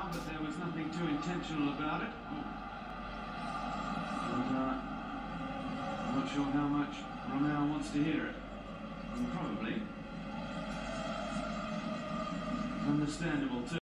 but there was nothing too intentional about it. And, I'm not sure how much Romeo wants to hear it. And probably understandable too.